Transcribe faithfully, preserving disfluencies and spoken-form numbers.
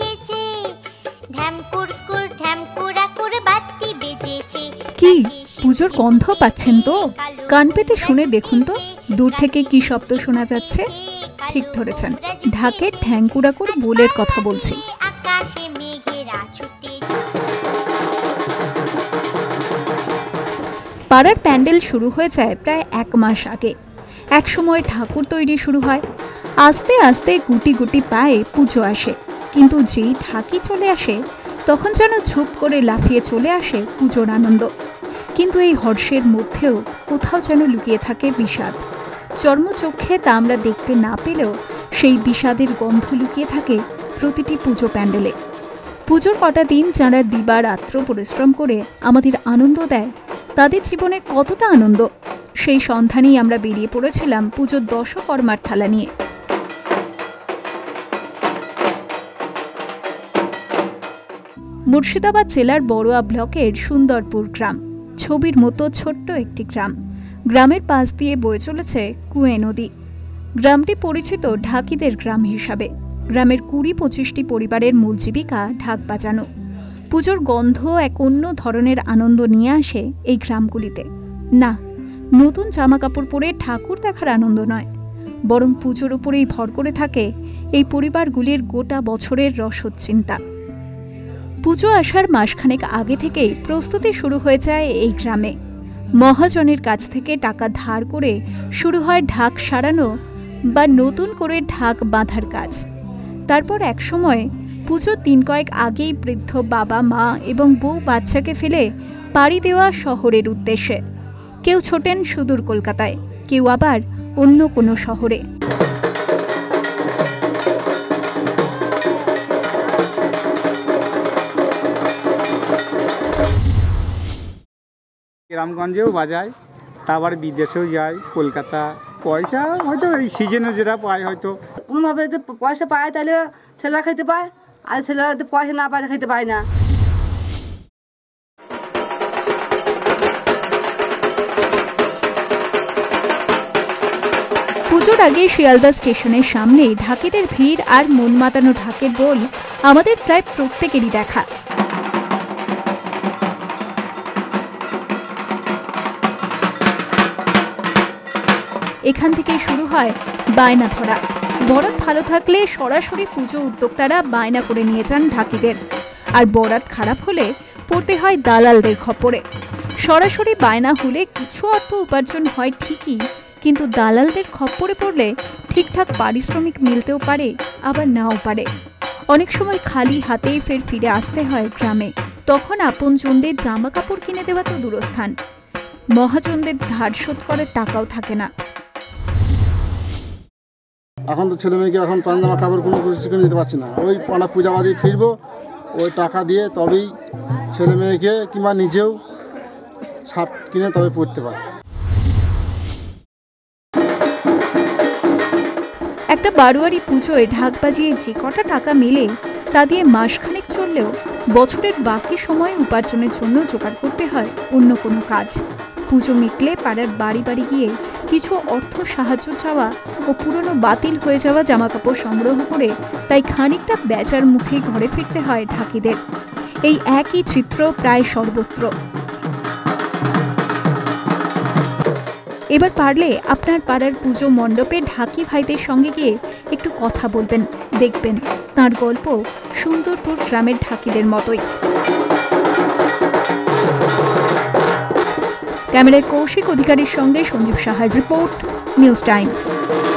কি পুজোর গন্ধ পাচ্ছেন তো? কান পেতে শুনে দেখুন তো দূর থেকে কি শব্দ শোনা যাচ্ছে। ঠিক ধরেছেন, ঢাকের ঠ্যাংকুড়াকুর বোলের কথা বলছি। পাড়ার প্যান্ডেল শুরু হয়ে যায় প্রায় এক মাস আগে। এক সময় ঠাকুর তৈরি শুরু হয়, আস্তে আস্তে গুটি গুটি পায়ে পুজো আসে। কিন্তু যেই ঢাকি চলে আসে তখন যেন ঝুপ করে লাফিয়ে চলে আসে পুজোর আনন্দ। কিন্তু এই হর্ষের মধ্যেও কোথাও যেন লুকিয়ে থাকে বিষাদ। চর্মচক্ষে তা আমরা দেখতে না পেলেও সেই বিষাদের গন্ধ লুকিয়ে থাকে প্রতিটি পুজো প্যান্ডেলে। পুজোর কটা দিন যারা দিবারাত্র পরিশ্রম করে আমাদের আনন্দ দেয়, তাদের জীবনে কতটা আনন্দ, সেই সন্ধানেই আমরা বেরিয়ে পড়েছিলাম পুজোর দশকর্মার থালা নিয়ে। মুর্শিদাবাদ জেলার বড়ুয়া ব্লকের সুন্দরপুর গ্রাম, ছবির মতো ছোট্ট একটি গ্রাম। গ্রামের পাশ দিয়ে বয়ে চলেছে কুঁয়ে নদী। গ্রামটি পরিচিত ঢাকিদের গ্রাম হিসাবে। গ্রামের কুড়ি পঁচিশটি পরিবারের মূল জীবিকা ঢাক বাজানো। পুজোর গন্ধ এক অন্য ধরনের আনন্দ নিয়ে আসে এই গ্রামগুলিতে। না, নতুন জামা কাপড় পরে ঠাকুর দেখার আনন্দ নয়, বরং পুজোর উপরেই ভর করে থাকে এই পরিবারগুলির গোটা বছরের রসদ চিন্তা। পুজো আসার মাসখানেক আগে থেকেই প্রস্তুতি শুরু হয়ে যায় এই গ্রামে। মহাজনের কাছ থেকে টাকা ধার করে শুরু হয় ঢাক সারানো বা নতুন করে ঢাক বাঁধার কাজ। তারপর এক সময় পুজোর দিন কয়েক আগেই বৃদ্ধ বাবা মা এবং বউ বাচ্চাকে ফেলে পাড়ি দেওয়া শহরের উদ্দেশ্যে। কেউ ছোটেন সুদূর কলকাতায়, কেউ আবার অন্য কোনো শহরে। গ্রামগঞ্জেও বাজায়, তারপর বিদেশেও যায়, কলকাতা। পয়সা হয়তো এই সিজনে যেটা পায়, হয়তো কোনোভাবে যদি পয়সা পায় তাহলে ছেলেরা খেতে পায়, আর ছেলেরা যদি পয়সা না পায় খেতে পায় না। পুজোর আগে শিয়ালদা স্টেশনের সামনে ঢাকিদের ভিড় আর মন মাতানো ঢাকের বোল আমাদের প্রায় প্রত্যেকেরই দেখা। এখান থেকে শুরু হয় বায়না ধরা। বরাত ভালো থাকলে সরাসরি পুজো উদ্যোক্তারা বায়না করে নিয়ে যান ঢাকিদের, আর বরাত খারাপ হলে পড়তে হয় দালালদের খপ্পরে। সরাসরি বায়না হলে কিছু অর্থ উপার্জন হয় ঠিকই, কিন্তু দালালদের খপ্পরে পড়লে ঠিকঠাক পারিশ্রমিক মিলতেও পারে, আবার নাও পারে। অনেক সময় খালি হাতেই ফের ফিরে আসতে হয় গ্রামে। তখন আপনজনদের জামা কাপড় কিনে দেওয়া তো দূরস্থান, মহাজনদের ধার শোধ করার টাকাও থাকে না। এখন তো ছেলে মেয়েকে এখন পাঞ্জামা কাপড় কোনো কিছু কিনে দিতে পারছি না। ওই অনেক পূজা বাদে ফিরবো, ওই টাকা দিয়ে তবেই ছেলে মেয়েকে কিংবা নিজেও শার্ট কিনে তবে পরতে পারে। একটা বারোয়ারি পুজোয় ঢাক বাজিয়ে যে কটা টাকা মেলে তা দিয়ে মাসখানেক চললেও বছরের বাকি সময় উপার্জনের জন্য জোগাড় করতে হয় অন্য কোনো কাজ। পুজো মিটলে পাড়ার বাড়ি বাড়ি গিয়ে কিছু অর্থ সাহায্য চাওয়া ও পুরনো বাতিল হয়ে যাওয়া জামাকাপড় সংগ্রহ করে তাই খানিকটা বেচার মুখে ঘরে ফিরতে হয় ঢাকিদের। এই একই চিত্র প্রায় সর্বত্র। এবার পারলে আপনার পাড়ার পুজো মণ্ডপে ঢাকি ভাইদের সঙ্গে গিয়ে একটু কথা বলবেন, দেখবেন তার গল্প সুন্দরপুর গ্রামের ঢাকিদের মতোই। ক্যামেরায় কৌশিক অধিকারীর সঙ্গে সঞ্জীব সাহার রিপোর্ট, নিউজ টাইম।